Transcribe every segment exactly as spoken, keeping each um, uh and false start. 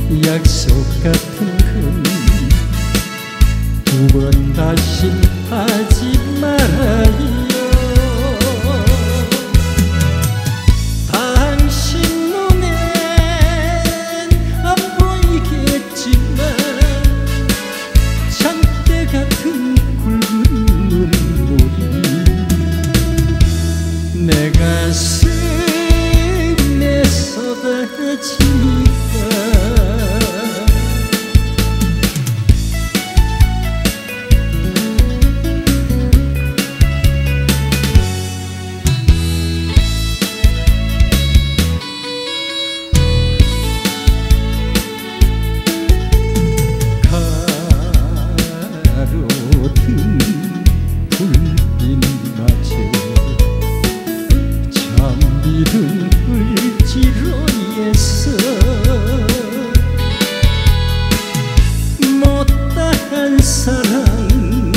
약속 같은 건 두 번 다신 하지 말아요. 당신 눈엔 안 보이겠지만 잔대 같은 굵은 눈물이 내 가슴에 쏟아지니까 이른 을지로에서 못다한 사랑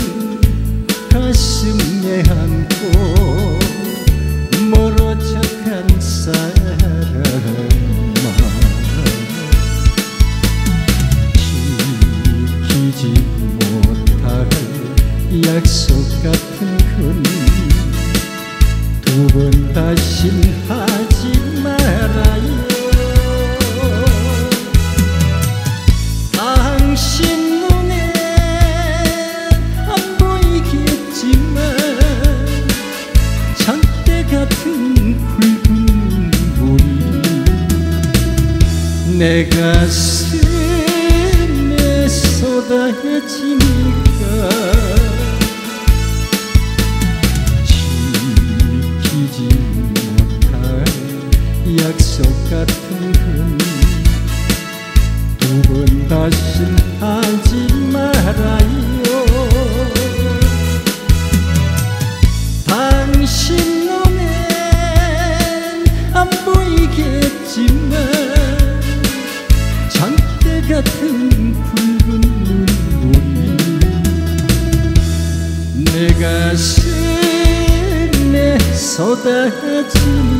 가슴에 안고 멀어져 간 사람아, 지키지 못할 약속 같은 건 두 번 다신 하지 말아요. 당신 눈에 안 보이겠지만 잔대 같은 굵은 눈물이 내 가슴에 쏟아지니까 약속 같은 건 두 번 다신 하지 말아요. 당신 눈엔 안 보이겠지만 잔대 같은 붉은 눈물이 내 가슴에 쏟아지니